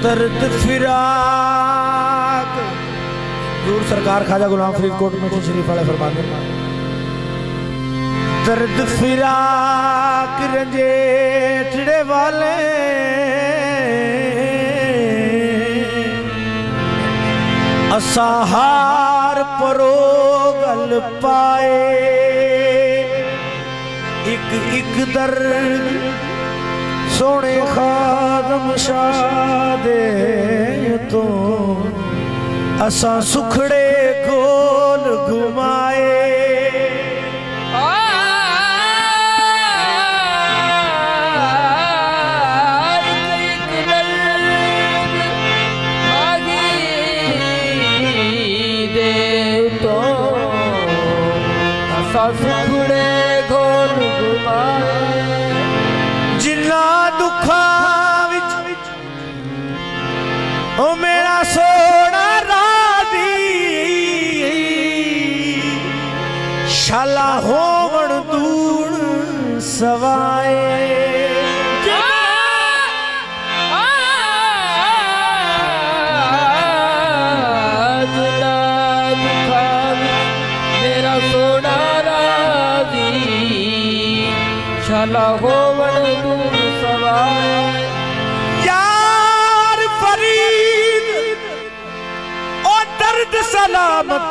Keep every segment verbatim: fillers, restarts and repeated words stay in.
दर्द फिराक दूर सरकार ख्वाजा गुलाम फरीद कोट में शरीफ वाले फरमाते हैं दर्द फिराक रंजेठड़े वाले असाहार परोगल पाए एक एक दर्द सोने खादम शादे तो असा सुखड़े गोल घुमाए सुखड़े गोल घुमाए जिन्ना दुखा विच ओ मेरा सोना राधी शाला होवण दूण सवाए शाला होवण दूर सवाए यार फरीद ओ दर्द सलामत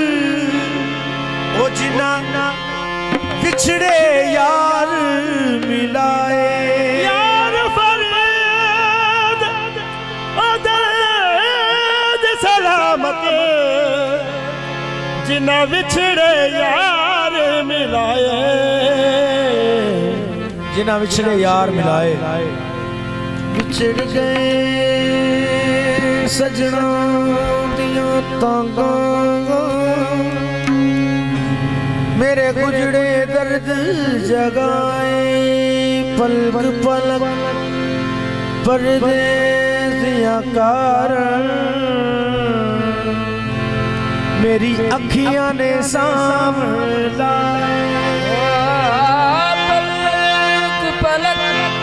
ओ जिना बिछड़े यार मिलाए यार फरीद ओ दर्द सलामत जिना बिछड़े यार मिलाए जिन्हें विछड़े यार मिलाए बिछड़ गए सजना दिया तांगा मेरे गुजड़े दर्द जगाए पलक पलक परदेसिया कारण मेरी अखियां ने सामने पलक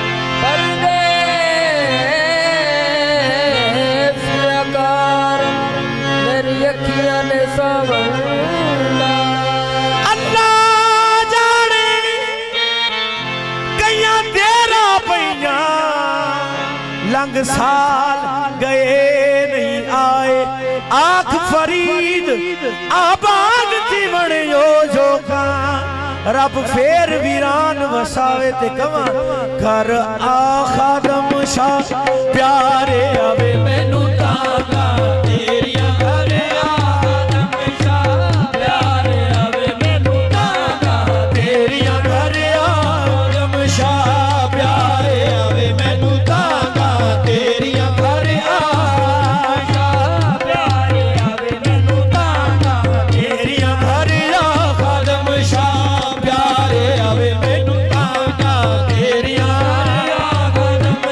परदेस आकार मेरी अखियां ने सावला अल्लाह जाने कईयां तेरा पैया लंग साल गए नहीं आए आख फरीद आबाद थी बने यो जोगा रब फेर वीरान वसावे ते कवा घर आ खादम शाह प्यारे आवे मैनू तांगा तेरिया घर आ खादम शाह प्यारे आवे मैनू तांगा तेरिया घर आ खादम शाह प्यारे आवे मैनू तांगा तेरिया घर आ शाह प्यारे आवे मैनू तांगा तेरिया घर आ खादम शाह प्यारे आवे मैनू तांगा तेरिया खादम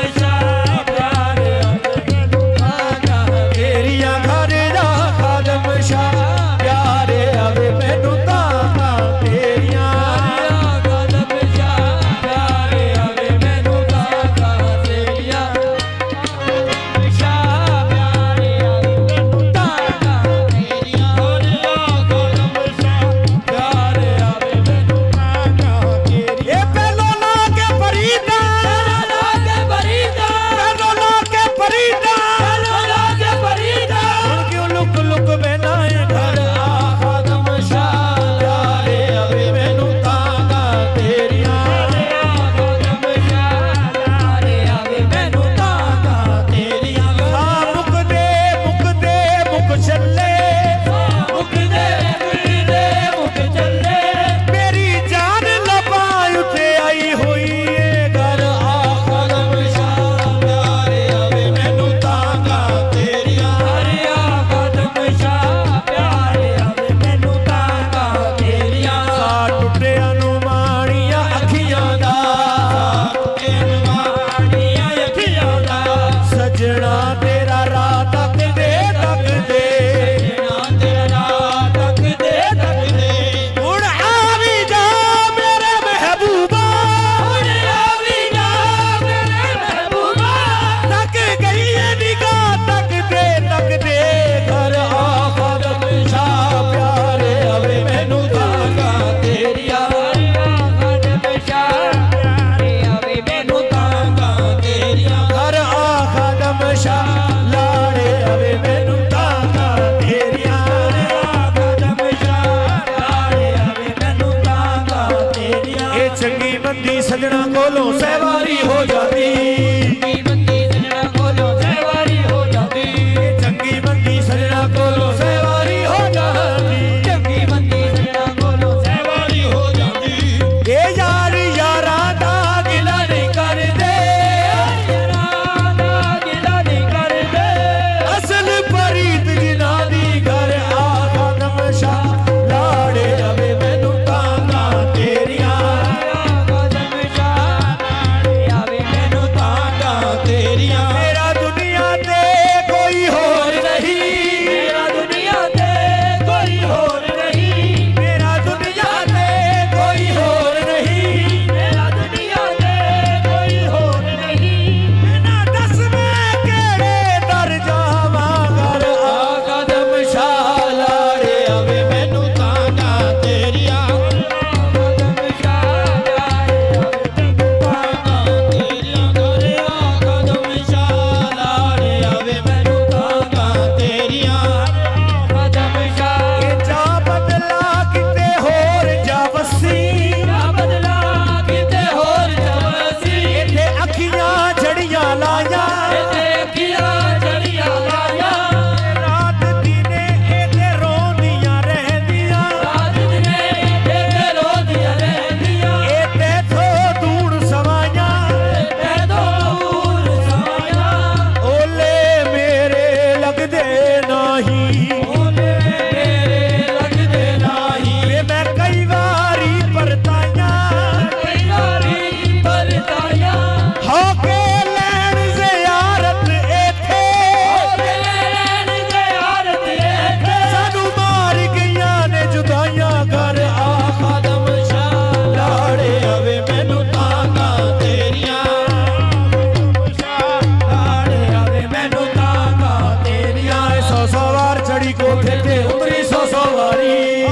सजना कोलों सहवारी हो जाती, चंगी मंगी सजना कोलों सहवारी हो जाती, चंगी मंगी सजना कोलों सहवारी हो जाती, चंगी मंगी सजना कोलों सहवारी हो जाती। ए यार यारा दा गिला नहीं कर दे, यारा दा गिला नहीं कर दे, असल परीत जिना दी घर आ कदम शाह लाड़े रवे मैनू तांगा तेरियां, कदम शाह लाड़े आवे मैनू तांगा तेरियां। मेरा दुनिया ते कोई होर नहीं, मेरा दुनिया ते कोई होर नहीं, मेरा दुनिया ते कोई होर नहीं, मेरा दुनिया ते कोई होर नहीं। ना दस मैं केड़े दर जावां घर आ कदम शाह लाड़े आवे मैनू तांगा तेरियां, कदम शाह लाड़े आवे मैनू तांगा तेरियां, घरे आ कदम शाह लाड़े आवे मैनू तांगा तेरियां, कदम शाह ए जा बदला किते होर जा वसी, ना बदला किते होर जवसी, इत्थे अखियां जड़ियां लाया, ते अखियां जड़ियां लाया, रात दिने इत्थे रोंदियां रहंदियां, रात दिने ते रोंदियां रहंदियां, इत्थे थो धूड़ सवाइयां, ते दूर समाया, ओले मेरे लगदे नाही, ओले मेरे लगदे नाही, वे मैं कई वारी परताइयां, कई वारी परताया, होके लैन ज़ियारत इत्थे, लैन ज़ियारत इत्थे, सानू मार गईयां ने जुदाइयां, घर आ कदम शाह लाड़े आवे मैनू तांगा तेरियां, लाड़े आवे मैनू तांगा तेरियां। सौ सौ वार चढ़ी कोठे ते उतरी सौ सौ वारी,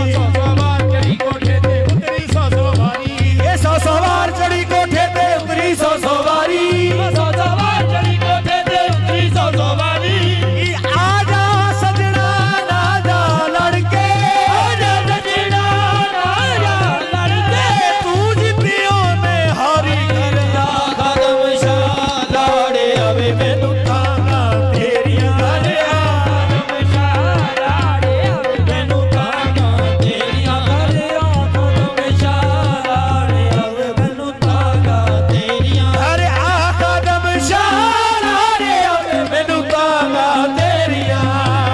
चढ़ी कोठे ते उतरी सौ सौ वारी, ये सौ सौ वार चढ़ी कोठे ते उतरी सौ सौ वारी, सौ सवार चढ़ी कोठे ते उतरी सौ सौ वारी, ई आजा सजना ना जा लड़के, आजा सजना ना जा लड़के, तू जितियों में हारी घर आ कदम शाह लाड़े आवे मैनू तांगा तेरियां, घर आ कदम शाह लाड़े आवे मैनू तांगा तेरियां, घर आ कदम शाह लाड़े आवे मैनू तांगा तेरियां, घर आ कदम शाह लाड़े आवे मैनू तांगा तेरियां,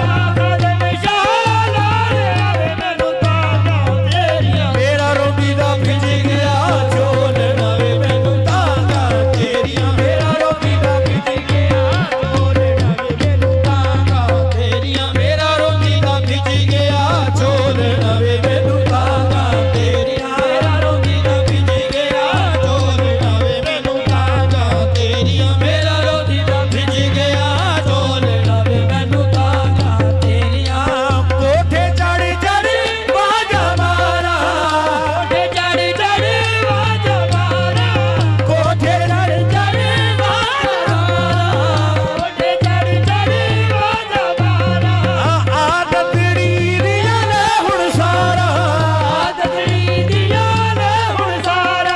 कदम शाह लाड़े आवे मैनू तांगा तेरियां, मेरा रोटी दा भिज गया झोल नवे मैनू तांगा तेरियां, मेरा रोटी दा भिज गया झोल नवे मैनू तांगा तेरियां, मेरा रोटी दा भिज गया झोल नवे मैनू तांगा तेरियां, मेरा रोटी दा भिज गया झोल नवे मैनू तांगा तेरियां, मेरा रोटी दा भिज गया झोल नवे मैनू तांगा तेरियां। कोठे चढ़ चढ़ बाजा मारा, कोठे चढ़ चढ़ वाजा मारा, कोठे चढ़ चढ़ बाजा मारा, कोठे चढ़ चढ़ वाजा मारा, आदतड़ी दिया ले हुण सारा, आदतड़ी दिया ले हुण सारा,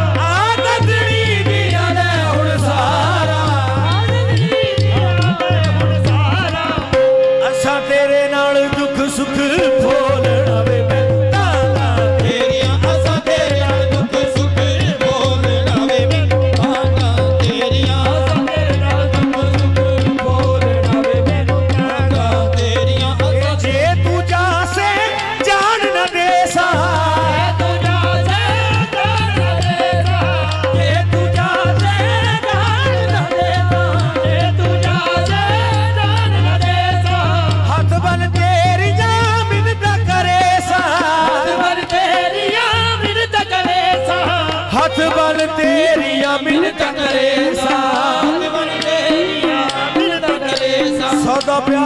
आदतड़ी दिया ले हुण सारा, आदतड़ी दिया ले हुण सारा, असां तेरे नाल दुख सुख बोलना वे मैनू तांगा तेरियां, असां तेरे नाल दुख सुख बोलना वे मैनू तांगा तेरियां, असां तेरे नाल दुख सुख बोलना वे मैनू तांगा तेरियां, असां जे तू जासे जान न देसा, तू जा से जान न देसा, जे तू जासे जान न देसा, जे तू जा से जान न देसा, हथ बन तेरियां मिन्नत करेसा, मन तेरिया मिन्नत करेसा, हथ बन तेरियां मिन्नत करेसा, मन तेरिया मिन्नत करेसा, सौदा प्यार